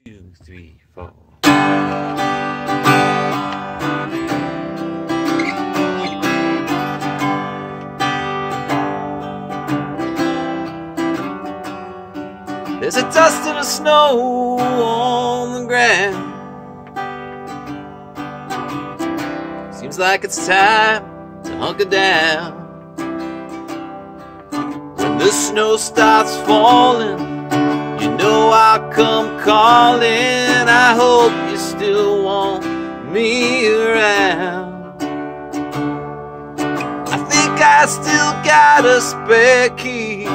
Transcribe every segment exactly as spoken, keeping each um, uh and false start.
two, three, four. There's a dust and a snow on the ground. Seems like it's time to hunker down. When the snow starts falling, you know I'll come calling. I hope you still want me around. I think I still got a spare key.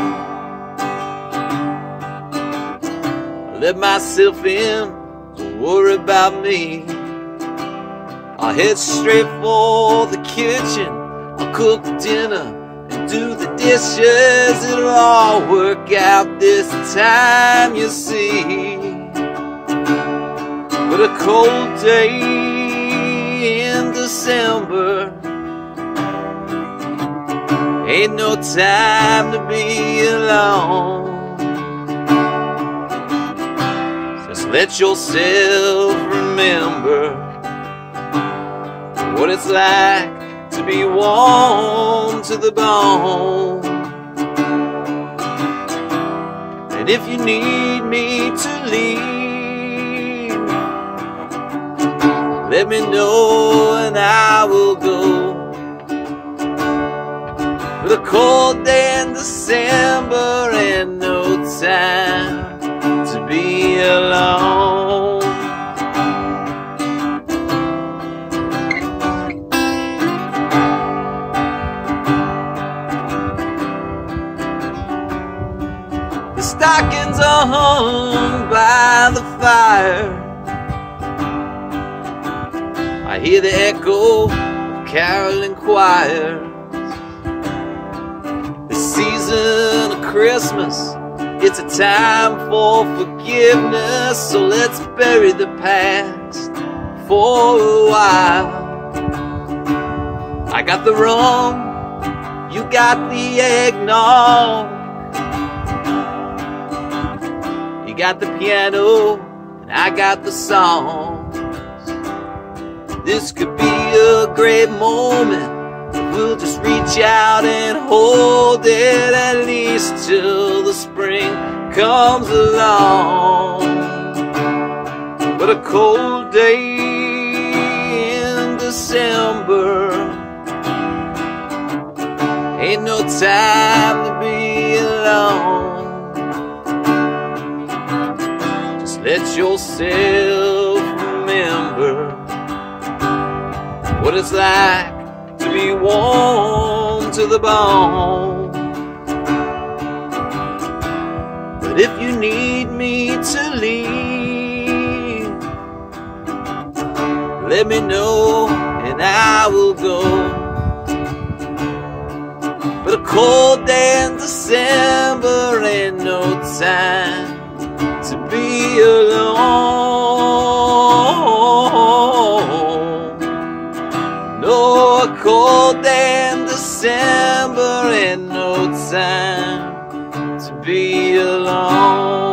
Let myself in, don't worry about me. I'll head straight for the kitchen. I'll cook dinner and do the dishes. It'll all work out this time, you see. But a cold day in December ain't no time to be alone. Let yourself remember what it's like to be warm to the bone. And if you need me to leave, let me know and I will go. With a cold day in December and no time to be alone. The stockings are hung by the fire. I hear the echo of caroling choirs. The season of Christmas, it's a time for forgiveness, so let's bury the past for a while. I got the rum, you got the eggnog. You got the piano, and I got the songs. This could be a great moment. We'll just reach out and hold it, at least till the spring comes along. But a cold day in December ain't no time to be alone. Just let yourself remember what it's like to be warm to the bone. But if you need me to leave, let me know and I will go. But a cold day in December ain't no time to be alone. No, a cold day in December ain't no time to be alone.